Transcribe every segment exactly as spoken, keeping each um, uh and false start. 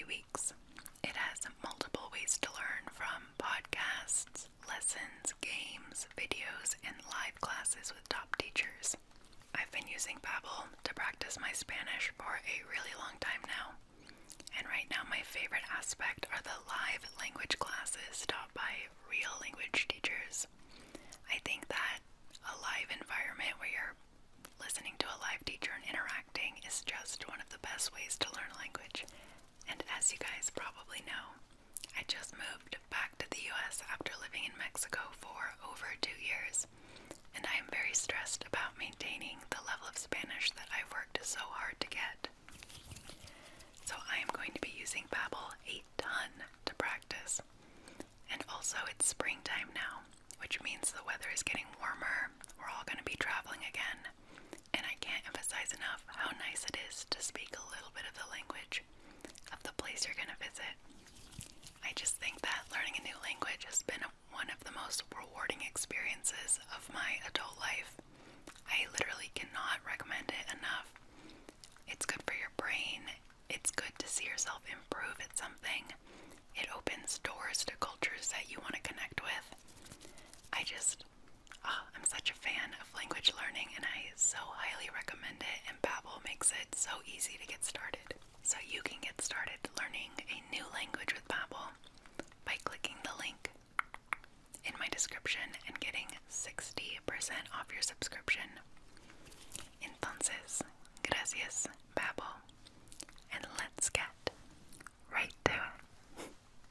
weeks. It has multiple ways to learn, from podcasts, lessons, games, videos, and live classes with top teachers. I've been using Babbel to practice my Spanish for a really long time now. And right now my favorite aspect are the live language classes taught by real language teachers. I think that a live environment where you're listening to a live teacher and interacting is just one of the best ways to learn language. And as you guys probably know, I just moved back to the U S after living in Mexico for over two years, and I am very stressed about maintaining the level of Spanish that I've worked so hard to get. So I am going to be using Babbel a ton to practice. And also it's springtime now, which means the weather is getting warmer. We're all going to be traveling again. And I can't emphasize enough how nice it is to speak a little bit of the language of the place you're going to visit. I just think that learning a new language has been one of the most rewarding experiences of my adult life. I literally cannot recommend it enough. It's good for your brain. It's good to see yourself improve at something. It opens doors to cultures that you want to connect with. I just, oh, I'm such a fan of language learning, and I so highly recommend it, and Babbel makes it so easy to get started. So you can get started learning a new language with Babbel by clicking the link in my description and getting sixty percent off your subscription. Entonces, gracias, Babbel. And let's get right to it.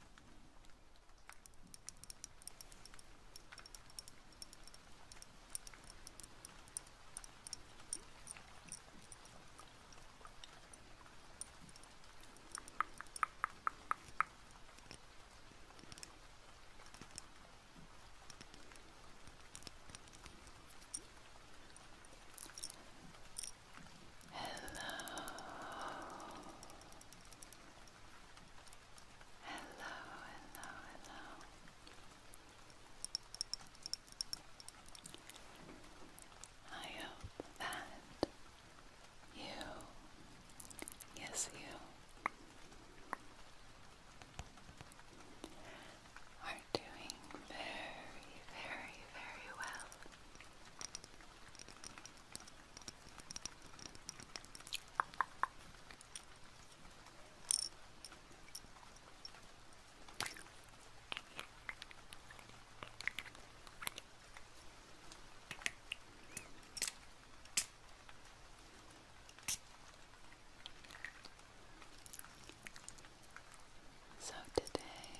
So today,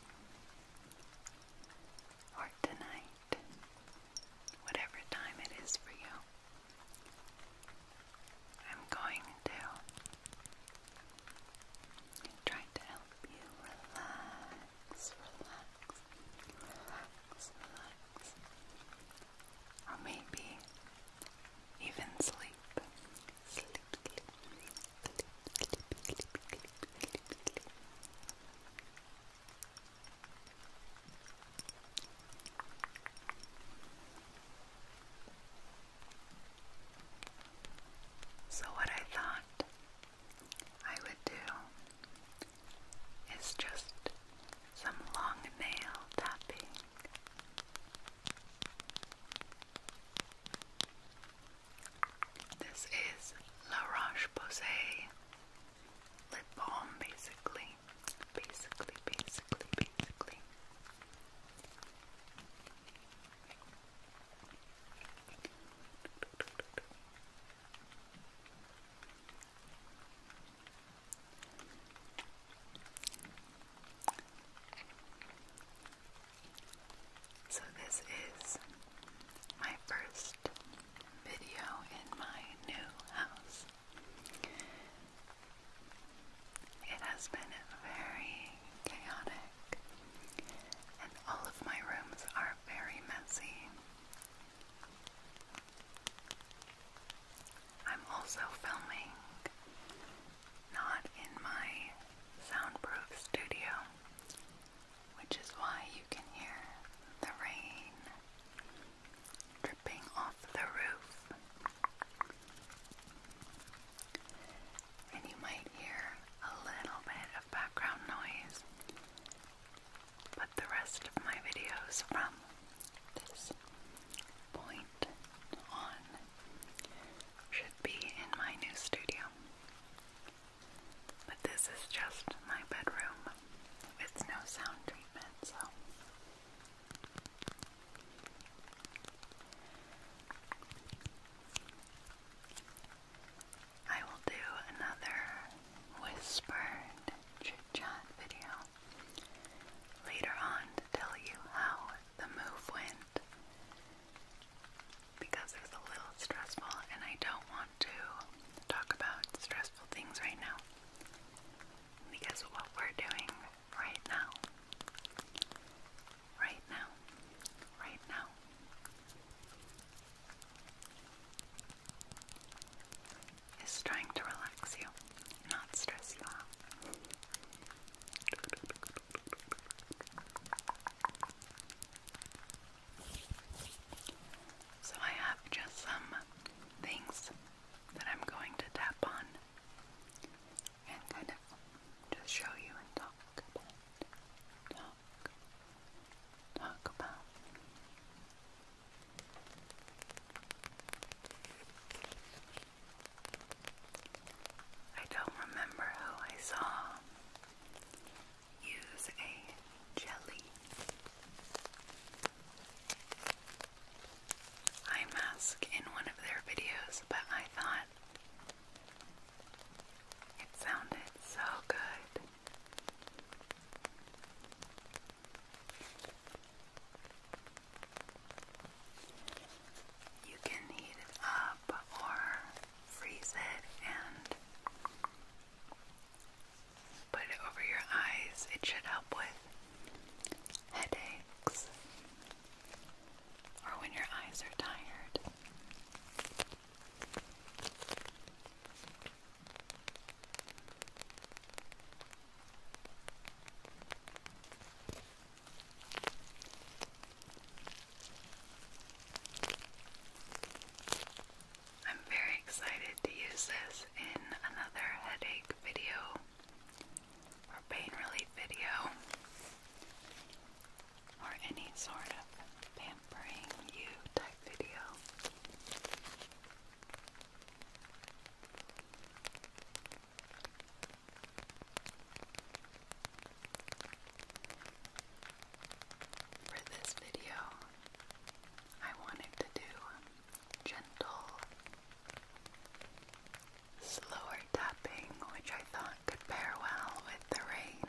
or tonight, whatever time it is for you, I'm going to try to help you relax, relax, relax, relax, or maybe even sleep, sleep, sleep, sleep, sleep, sleep, sleep, sleep, sleep. So what I thought I would do is just some long nail tapping. This is La Roche-Posay lip balm, basically. Basically, basically, basically. So this is my first video in my new house. It has been very chaotic, and all of my rooms are very messy. I'm also filming not in my soundproof studio, which is why you can hear the rain dripping off the roof. And you might hear a little bit of this is just my bedroom with no sound treatment, so I will do another whispered chit-chat video later on to tell you how the move went, because it was a little stressful and I don't want to talk about stressful things right now, because what we're doing right now, right now, right now is trying to relax you, not stress you out. So I have just some things that I'm going to tap on and kind of just show you and talk about, talk, talk about. I don't remember who I saw use a jelly eye mask in one of their videos, but I thought it sounded so good. You can heat it up or freeze it and put it over your eyes. It should help with headaches or when your eyes are tired. I'm very excited to use this in another headache video or pain relief video or any sort of pampering you type video. For this video, I wanted to do gentle, slower tapping, which I thought could pair well with the rain.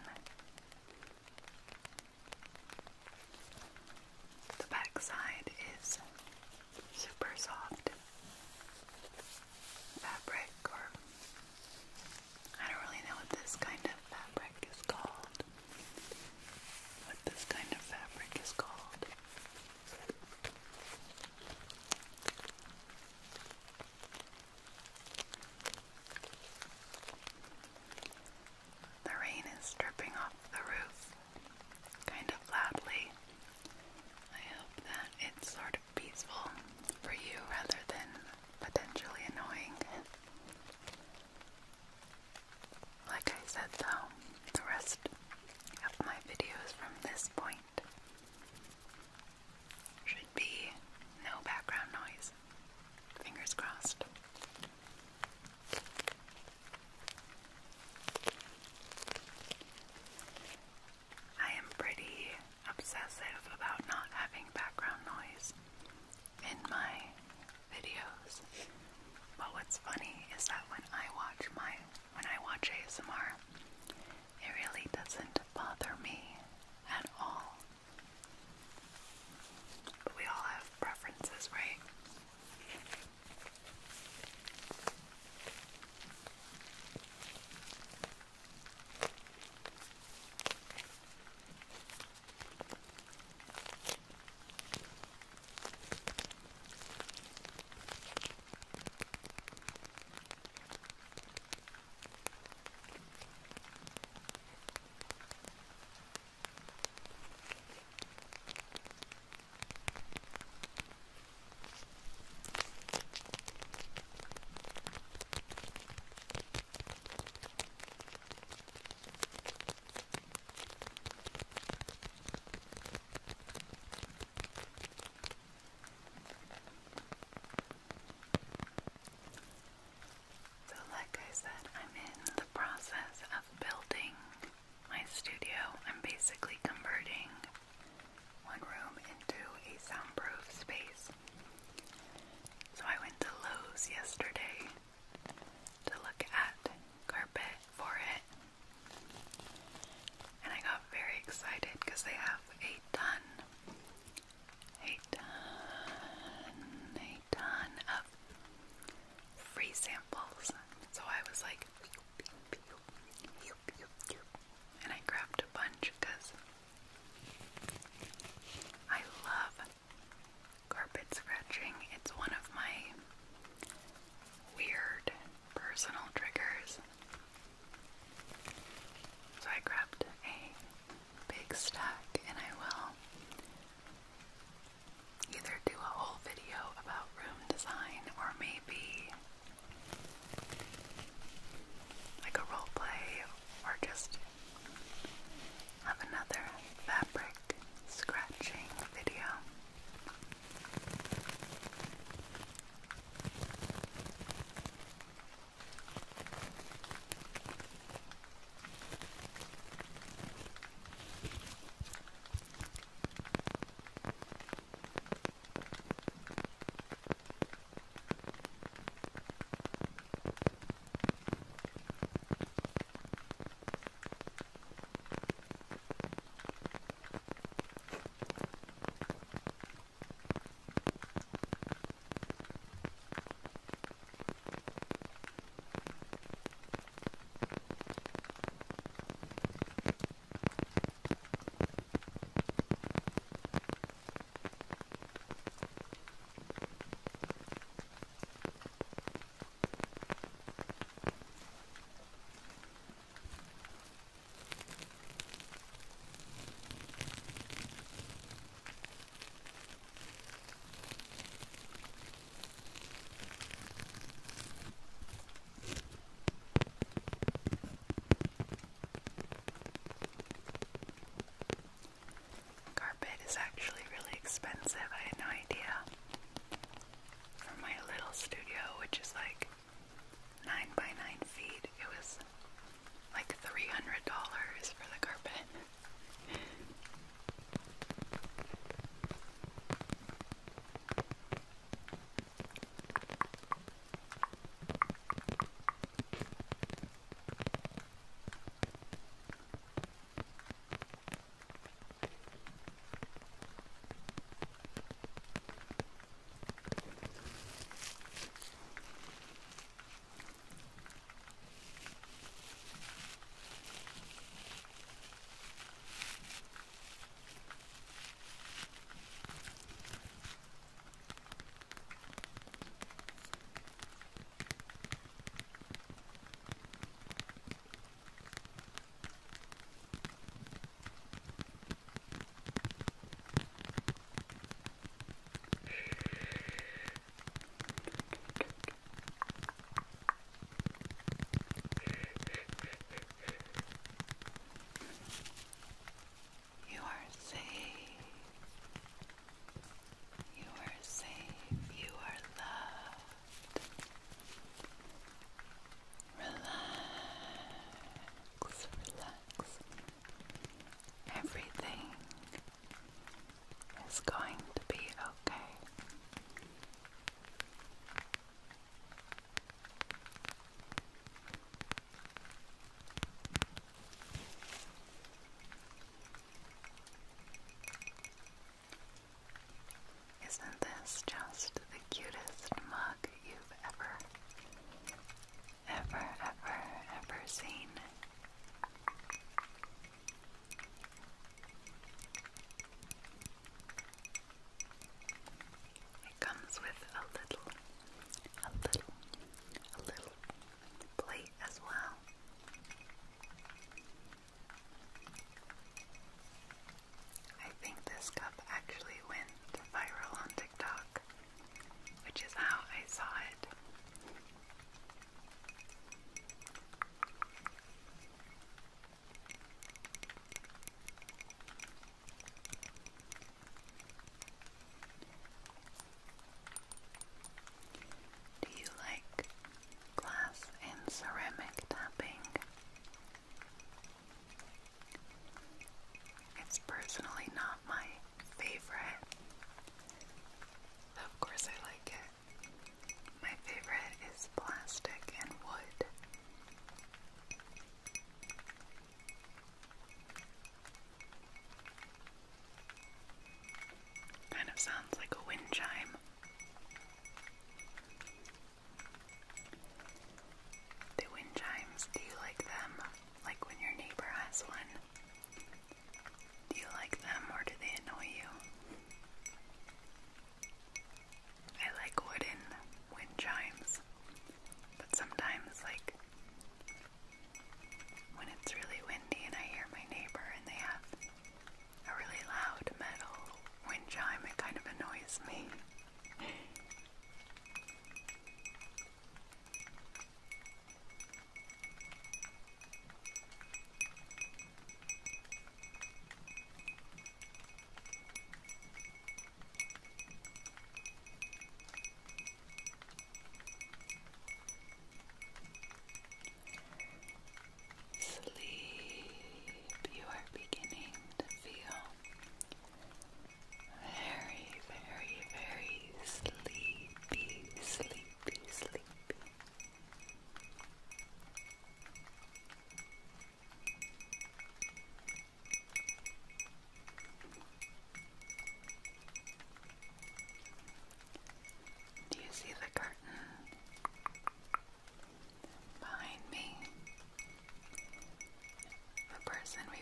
The backside is super soft fabric, or I don't really know what this kind of fabric is called. What this kind of fabric is called. The rain is dripping off the roof kind of loudly. I hope that it's sort of peaceful for you rather than potentially annoying. Like I said though, the rest of my videos from this point should be no background noise. Fingers crossed. I am pretty obsessive about not having background noise in my videos. But what's funny is that when I watch my when I watch A S M R, it really doesn't bother me at all. But we all have preferences, right?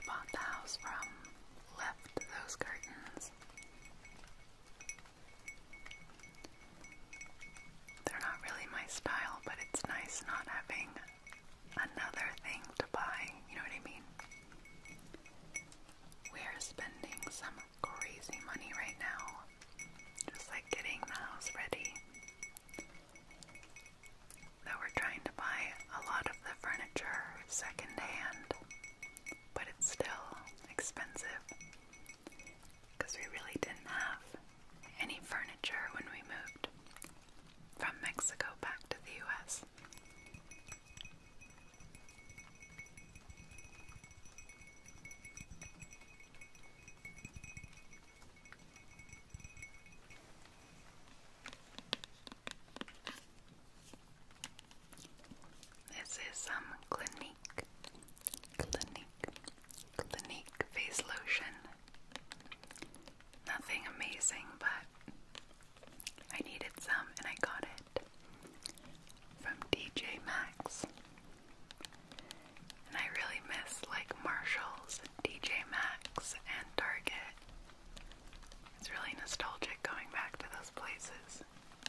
bought the house from left those curtains. They're not really my style, but it's nice not having another thing to buy, you know what I mean? We're spending some crazy money right now, just like getting the house ready. Though we're trying to buy a lot of the furniture secondhand, but it's still expensive because we really didn't have any furniture when we moved from Mexico back to the U S. This is some Clinique, Clinique, Clinique face lotion. Nothing amazing, but I needed some and I got it from T J Maxx. And I really miss like Marshalls, T J Maxx, and Target. It's really nostalgic going back to those places.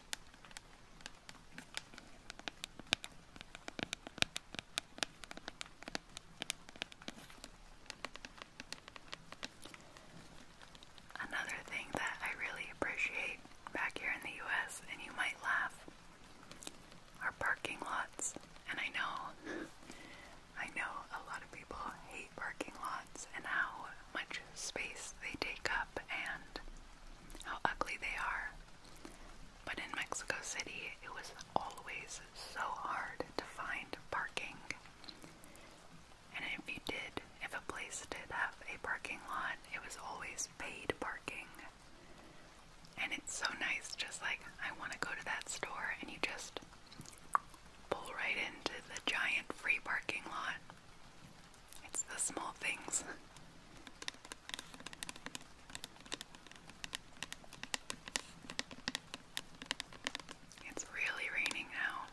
Another thing that I really appreciate back here in the U S, and you might laugh, are parking lots. And I know, I know a lot of people hate parking lots and how much space they take up and how ugly they are. But in Mexico City, it was always so hard to find parking. And if you did, if a place did have a parking lot, it was always paid parking. And it's so nice, just like, I want to go to that store, and you just pull right into the giant free parking lot. It's the small things. It's really raining now.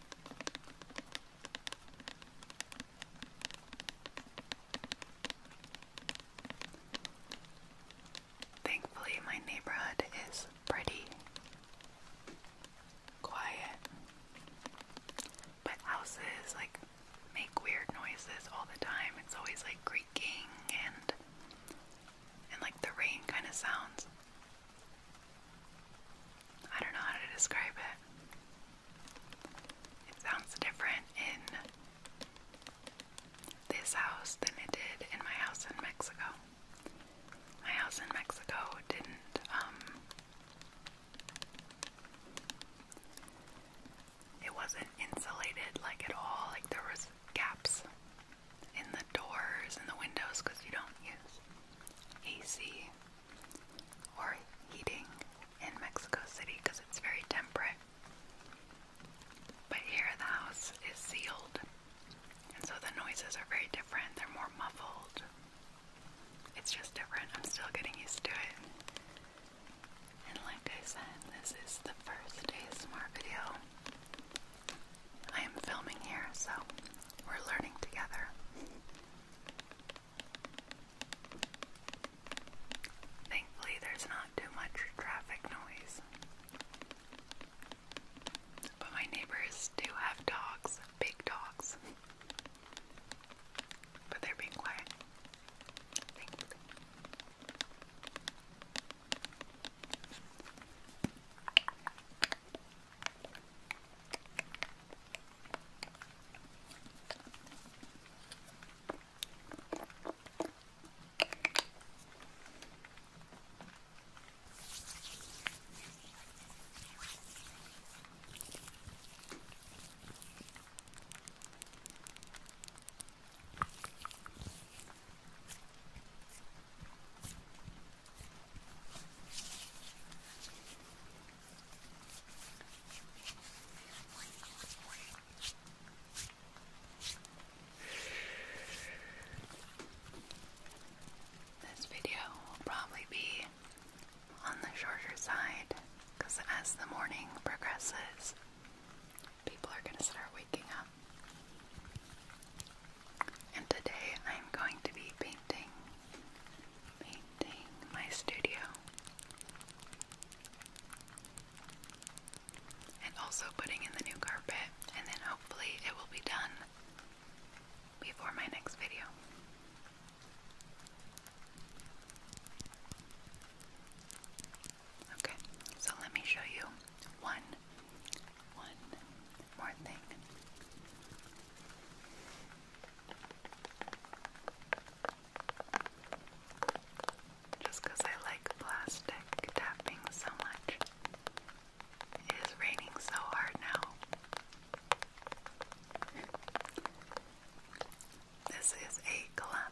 Thankfully, my neighborhood is pretty quiet, but houses like make weird noises all the time. It's always like creaking and and like the rain kind of sounds. I don't know how to describe it. It sounds different in this house than it did in my house in Mexico. My house in Mexico didn't, um, it wasn't insulated like at all. Like there was gaps in the doors and the windows because you don't use A C or heating in Mexico City because it's very temperate. But here the house is sealed, and so the noises are very different. They're more muffled. It's just different. I'm still getting used to it. And like I said, this is the first A S M R video I am filming here, so we're learning together. Thankfully, there's not too much traffic noise. But my neighbors do have dogs, big dogs. But they're being quiet. Thankfully.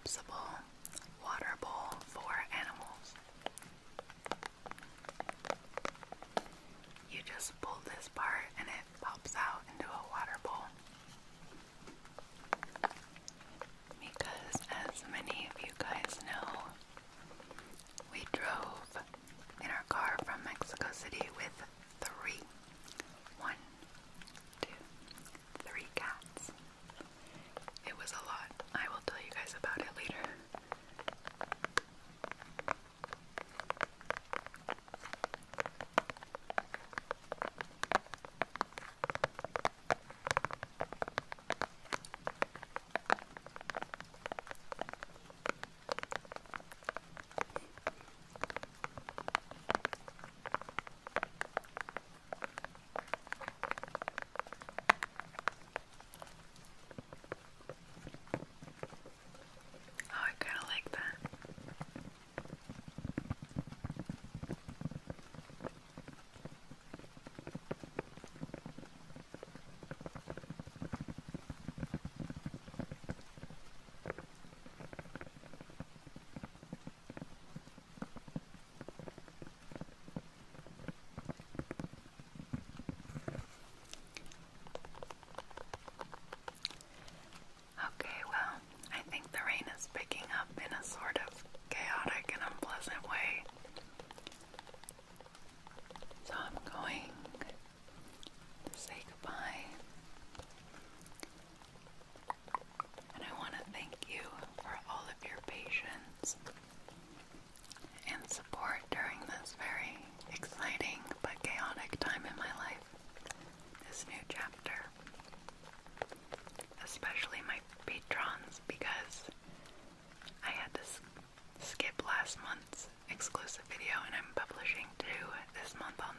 collapsible water bowl for animals. You just pull this part and it pops out into a water bowl. Because as many of you guys know, we drove in our car from Mexico City with three, one, two, three cats. It was a lot. I will tell you guys about it later. Oh, I kind of like that. Okay, well, I think the rain is picking up in a sort of chaotic and unpleasant way. So I'm going to say goodbye. And I want to thank you for all of your patience and support during this very exciting but chaotic time in my life. This new chapter. Especially my patrons, because I had to skip last month's exclusive video and I'm publishing two this month on